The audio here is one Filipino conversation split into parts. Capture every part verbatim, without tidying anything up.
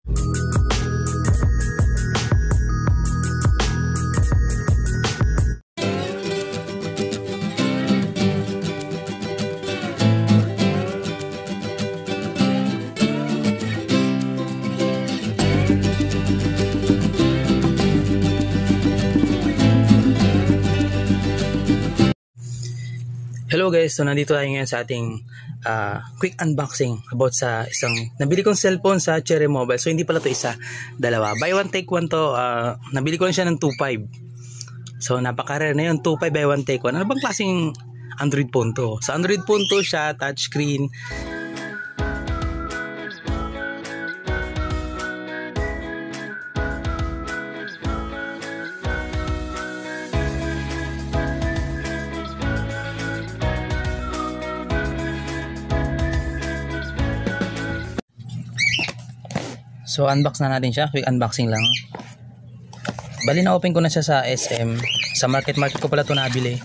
Hello guys, so nandito tayo ngayon sa ating uh, quick unboxing about sa isang nabili kong cellphone sa Cherry Mobile. So hindi pala to isa, dalawa. Buy one take one to. Uh, nabili ko lang siya ng two five. So napaka-rare na yun, two five buy one take one. Ano bang klaseng Android phone to? Sa Android phone to siya, touchscreen. So unbox na natin siya, quick unboxing lang. Bali na open ko na siya sa S M. Sa market market ko pala ito nabili.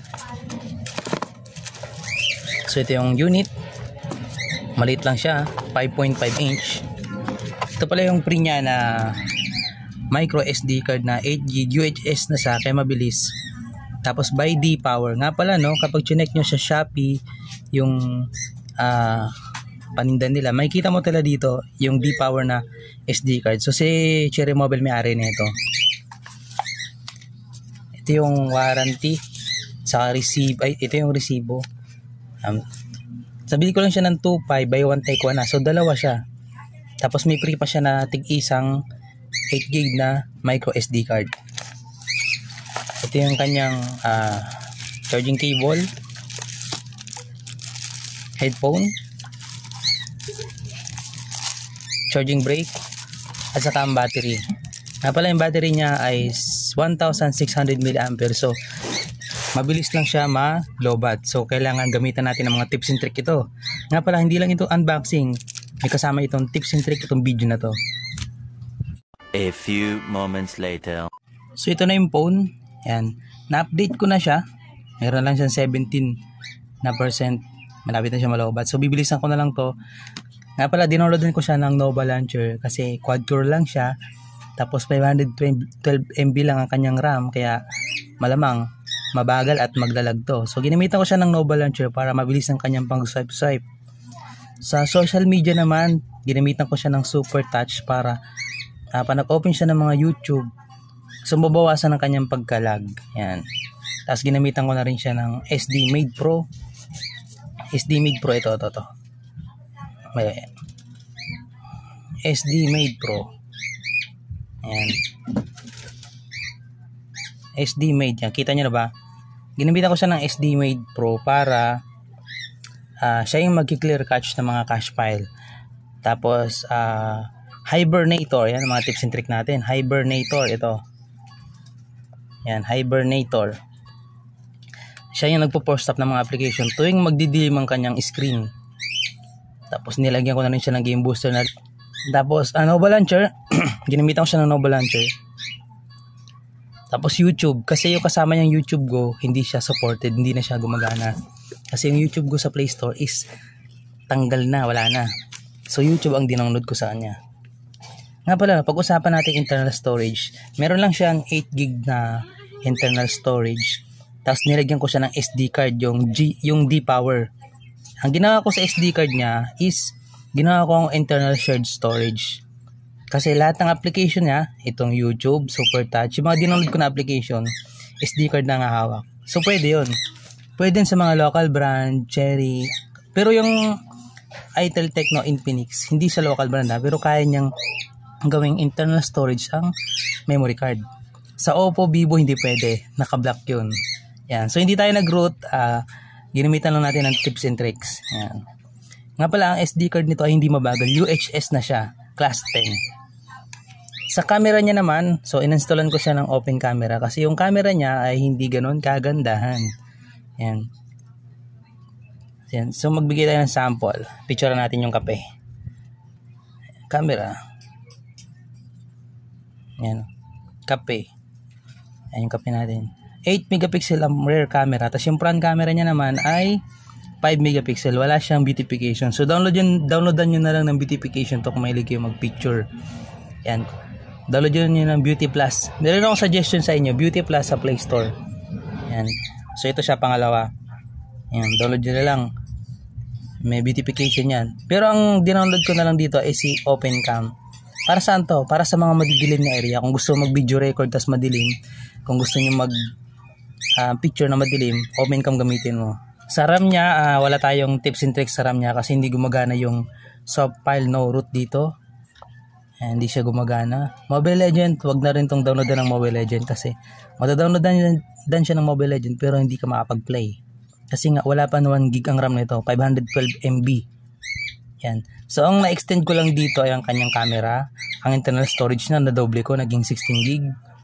So ito yung unit. Maliit lang siya, five point five inch. Ito pala yung pre niya na micro S D card na eight gig U H S na siya, kaya mabilis. Tapos by D power. Nga pala no, kapag chinek nyo sa Shopee yung ah uh, panindan nila, makikita mo tala dito yung D power na S D card. So si Cherry Mobile may-ari nito. Ito yung warranty sa receive, ay ito yung resibo. Um, sabili ko lang siya ng two five buy one take one na. So dalawa siya. Tapos may free pa siya na tig-isang eight gig na micro S D card. Ito yung kanyang uh, charging cable, headphone, charging brick, at saka ang battery. Nga pala yung battery niya ay one thousand six hundred milliampere. So mabilis lang siya ma-lobat. So kailangan gamitan natin ng mga tips and trick ito. Nga pala hindi lang ito unboxing, may kasama itong tips and trick itong video na to. A few moments later. So ito na yung phone. Yan. Na-update ko na siya. Meron lang siyang seventeen na percent. Malapit na siya malobat. So bibilisan ko na lang to. Nga pala, dinownloadan ko siya ng Nova Launcher kasi quad-core lang siya. Tapos five hundred twelve megabytes lang ang kanyang RAM, kaya malamang mabagal at maglalag to. So ginamitan ko siya ng Nova Launcher para mabilis ang kanyang pang-swipe-swipe. Sa social media naman, ginamitan ko siya ng Super Touch para uh, pa nag-open siya ng mga YouTube. So mabawasan ang kanyang pagkalag. Yan. Tapos ginamitan ko na rin siya ng S D Made Pro. S D Made Pro ito, ito, ito. May S D Made Pro. Ayan. S D Made yan. Kita nyo na ba? Ginamitan ko siya ng S D Made Pro para uh, siya yung mag-clear cache ng mga cache file. Tapos uh, Hibernator. Yan mga tips and trick natin. Hibernator ito. Yan, Hibernator. Siya yung nagpo-force stop ng mga application tuwing magdidilim ang kanyang screen. Tapos nilagyan ko na rin siya ng game booster na. Tapos uh, Nova Launcher, ginamitan ko siya ng Nova Launcher. Tapos YouTube, kasi yung kasama niyang YouTube Go hindi siya supported, hindi na siya gumagana. Kasi yung YouTube Go sa Play Store is tanggal na, wala na. So YouTube ang dinownload ko sa kanya. Nga pala, pag-usapan natin internal storage. Meron lang siyang eight gig na internal storage. Tapos nilagyan ko siya ng S D card, yung G, yung D power. Ang ginawa ko sa S D card niya is ginawa ko ang internal shared storage. Kasi lahat ng application niya, itong YouTube, Super Touch, yung mga dinownload ko na application, S D card na nga hawak. So pwede yun. Pwede sa mga local brand, Cherry. Pero yung Itel Techno Infinix, hindi sa local brand na, pero kaya niyang gawing internal storage ang memory card. Sa Oppo, Vivo, hindi pwede. Naka-block yun. Yan. So hindi tayo nag-root. Ah... Uh, ginamitan lang natin ng tips and tricks. Yan. Nga pala, ang S D card nito ay hindi mabagal. U H S na siya. Class ten. Sa camera niya naman, so ininstallan ko siya ng open camera kasi yung camera niya ay hindi ganoon kagandahan. Yan. Yan. So magbigay tayo ng sample. Picture natin yung kape. Camera. Yan. Kape. Yan yung kape natin. eight megapixel ang rear camera. Tapos yung front camera niya naman ay five megapixel. Wala siyang beautification. So download yun, downloadan nyo na lang ng beautification to kung mahilig kayo mag-picture. Yan. Download nyo ng Beauty Plus. Meron akong suggestion sa inyo, Beauty Plus sa Play Store. Yan. So ito siya pangalawa. Yan, download nyo na lang. May beautification yan. Pero ang dinownload ko na lang dito ay si OpenCam. Para saan to? Para sa mga madidilim na area. Kung gusto mag video record tas madilim, kung gusto nyo mag uh, picture na madilim, OpenCam gamitin mo. Sa RAM niya, uh, wala tayong tips and tricks sa RAM niya kasi hindi gumagana yung soft file no root dito. Ayan, hindi siya gumagana. Mobile Legend, wag na rin tong downloadan ng Mobile Legend kasi madadownloadan dan siya ng Mobile Legend pero hindi ka makapag-play. Kasi nga wala pa one gig ang RAM nito, five hundred twelve megabytes. Yan. So ang na-extend ko lang dito ay ang kanyang camera. Ang internal storage na na-double ko, naging sixteen gig.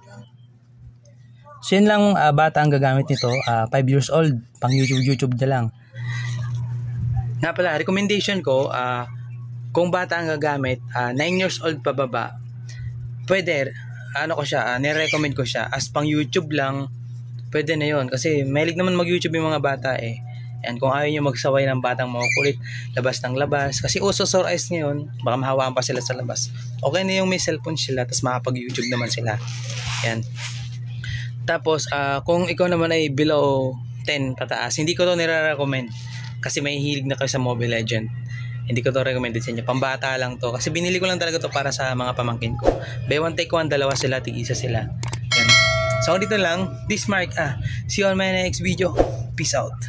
So yun lang, uh, bata ang gagamit nito, uh, five years old, pang YouTube YouTube na lang. Nga pala, recommendation ko, uh, kung bata ang gagamit, uh, nine years old pababa, pwede, ano ko siya, uh, nire-recommend ko siya, as pang YouTube lang, pwede na yun. Kasi mahilig naman mag-YouTube yung mga bata eh. Yan, kung ayaw nyo magsaway ng batang makukulit, labas ng labas. Kasi uso sore eyes ngayon, baka mahawaan pa sila sa labas. Okay na yung may cellphone sila, tapos makapag-YouTube naman sila. Yan. Tapos, uh, kung ikaw naman ay below ten pataas, hindi ko to nire-recommend. Kasi may hilig na kayo sa Mobile Legend. Hindi ko to recommended sa inyo. Pambata lang to. Kasi binili ko lang talaga to para sa mga pamangkin ko. Buy one take one, dalawa sila, tig-isa sila. Yan. So dito lang. This Mark. Ah, see you on my next video. Peace out.